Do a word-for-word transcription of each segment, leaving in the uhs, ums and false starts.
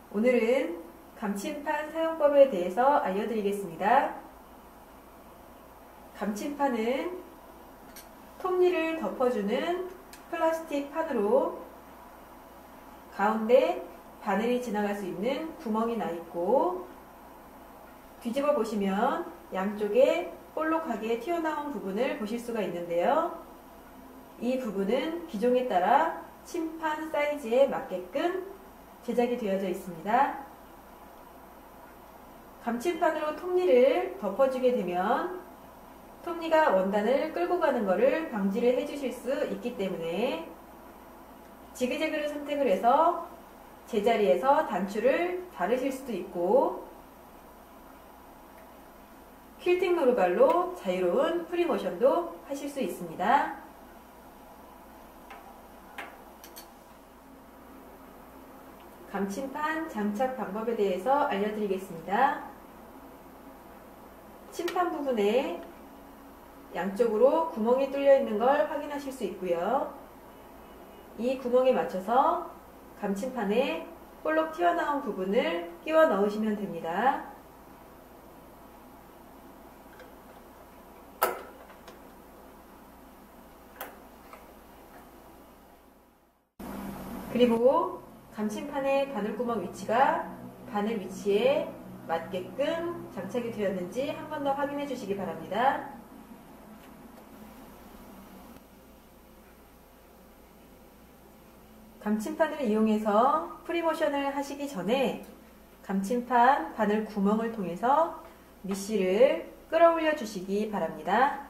오늘은 감침판 사용법에 대해서 알려드리겠습니다. 감침판은 톱니를 덮어주는 플라스틱 판으로 가운데 바늘이 지나갈 수 있는 구멍이 나 있고, 뒤집어 보시면 양쪽에 볼록하게 튀어나온 부분을 보실 수가 있는데요. 이 부분은 기종에 따라 침판 사이즈에 맞게끔 제작이 되어져 있습니다. 감침판으로 톱니를 덮어주게 되면 톱니가 원단을 끌고 가는 것을 방지를 해주실 수 있기 때문에 지그재그를 선택을 해서 제자리에서 단추를 다르실 수도 있고, 퀼팅 노루발로 자유로운 프리모션도 하실 수 있습니다. 감침판 장착 방법에 대해서 알려드리겠습니다. 침판 부분에 양쪽으로 구멍이 뚫려 있는 걸 확인하실 수 있고요. 이 구멍에 맞춰서 감침판에 볼록 튀어나온 부분을 끼워 넣으시면 됩니다. 그리고 감침판의 바늘구멍 위치가 바늘 위치에 맞게끔 장착이 되었는지 한 번 더 확인해 주시기 바랍니다. 감침판을 이용해서 프리모션을 하시기 전에 감침판 바늘 구멍을 통해서 미씨를 끌어올려 주시기 바랍니다.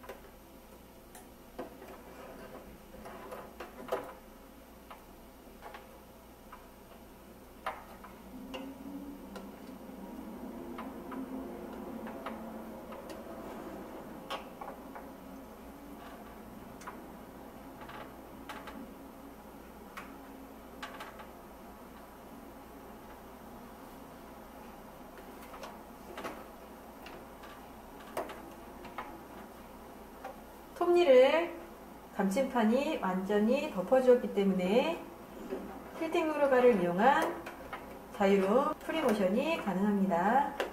톱니를 감침판이 완전히 덮어주었기 때문에 퀼팅 노루발을 이용한 자유로운 프리모션이 가능합니다.